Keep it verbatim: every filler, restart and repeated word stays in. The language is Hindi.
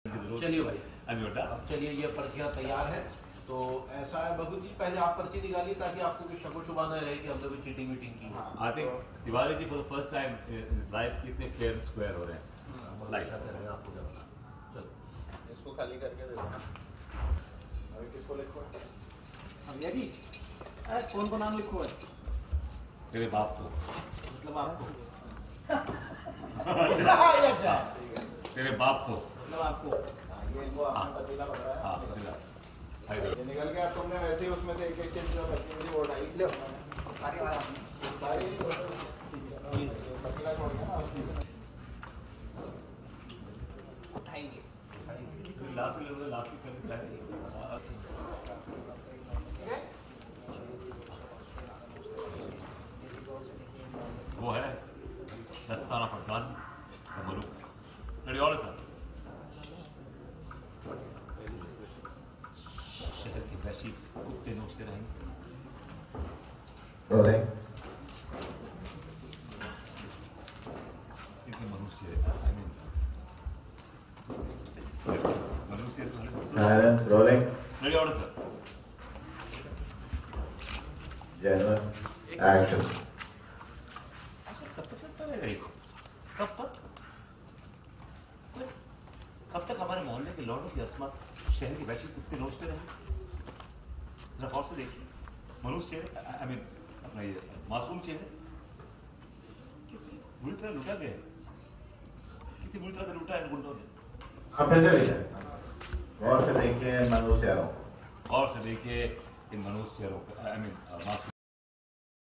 चलिए भाई, अब चलिए ये पर्चियाँ तैयार है। तो ऐसा है बबू जी, पहले आप पर्ची निकालिए ताकि आपको कोई शको शुबा न रहे कि हमने कोई चीटिंग मीटिंग की। I think Tiwari ji for the first time in his life कितने फेयर स्क्वायर हो रहे हैं। लाइक आपको क्या पता। चलो इसको खाली करके दे दो। अभी किसको लिखो? भैया जी, कौन को नाम लिखो है? तेरे बाप को। मतलब आपको। अच्छा तेरे बाप को। मतलब आपको। ये इनको आपने पतीला बताया। हाँ पतीला। ये निकल गया, तुमने वैसे ही उसमें से एक एक चीज जो बची मुझे वो उठाई। लो सारी वाला सारी पतीला छोड़ गया ना उसी में उठाएंगे। लास्ट में लोग लास्ट में करने वो है the son of a gun, the Maluk. Ready, all sir. शहर के वैशी कुत्ते नोचते रहेंगे। रोलिंग। इनके मनुष्य, I mean, मनुष्य तो Silence, rolling. Ready, all sir. Genuine. Action. कब तक चलता रहेगा ये? कब तक? कब तक हमारे मोहल्ले के लौटों की अस्मत शहर की वैश्विक कुत्ते नोचते रहेंगे? जरा गौर से देखिए, मनुष्य चेहरे, आई मीन अपना ये मासूम चेहरे कितनी बुरी तरह लूटा गया, कितनी बुरी तरह लूटा है गुंडों ने। आप इधर ही गौर से देखिए इन मनुष्य चेहरों। गौर से देखिए इन मनुष्य चेहरों, आई मीन मासूम